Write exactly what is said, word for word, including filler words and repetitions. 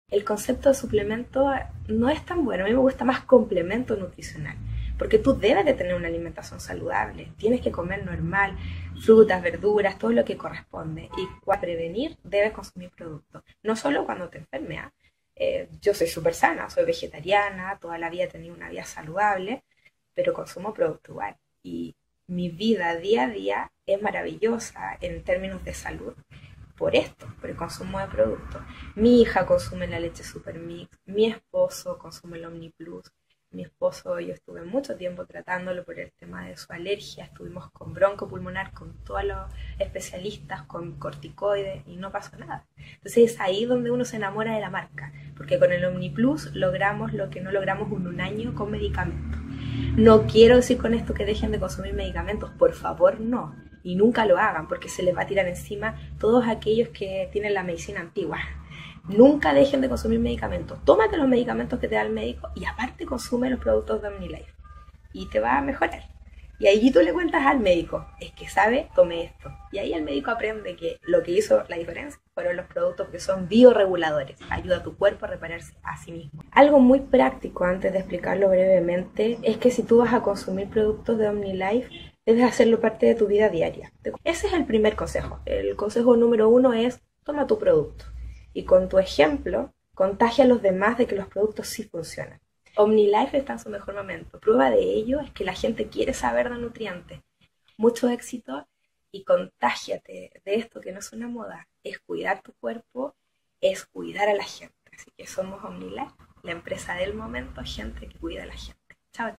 el concepto de suplemento no es tan bueno. A mí me gusta más complemento nutricional, porque tú debes de tener una alimentación saludable, tienes que comer normal, frutas, verduras, todo lo que corresponde. Y para prevenir debes consumir productos, no solo cuando te enfermes. Eh, yo soy súper sana, soy vegetariana, toda la vida he tenido una vida saludable, pero consumo producto igual. Y mi vida día a día es maravillosa en términos de salud por esto, por el consumo de productos. Mi hija consume la leche Supermix, mi esposo consume el OmniPlus. Mi esposo, yo estuve mucho tiempo tratándolo por el tema de su alergia, estuvimos con broncopulmonar, con todos los especialistas, con corticoides y no pasó nada. Entonces es ahí donde uno se enamora de la marca, porque con el OmniPlus logramos lo que no logramos en un año con medicamentos. No quiero decir con esto que dejen de consumir medicamentos, por favor no, y nunca lo hagan porque se les va a tirar encima todos aquellos que tienen la medicina antigua. Nunca dejen de consumir medicamentos. Tómate los medicamentos que te da el médico y aparte consume los productos de OmniLife y te va a mejorar. Y ahí tú le cuentas al médico, es que sabe, tome esto. Y ahí el médico aprende que lo que hizo la diferencia fueron los productos que son bioreguladores. Ayuda a tu cuerpo a repararse a sí mismo. Algo muy práctico, antes de explicarlo brevemente, es que si tú vas a consumir productos de OmniLife, debes hacerlo parte de tu vida diaria. Ese es el primer consejo. El consejo número uno es, toma tu producto. Y con tu ejemplo, contagia a los demás de que los productos sí funcionan. OmniLife está en su mejor momento. Prueba de ello es que la gente quiere saber de nutrientes. Mucho éxito y contágiate de esto que no es una moda. Es cuidar tu cuerpo, es cuidar a la gente. Así que somos OmniLife, la empresa del momento, gente que cuida a la gente. Chao.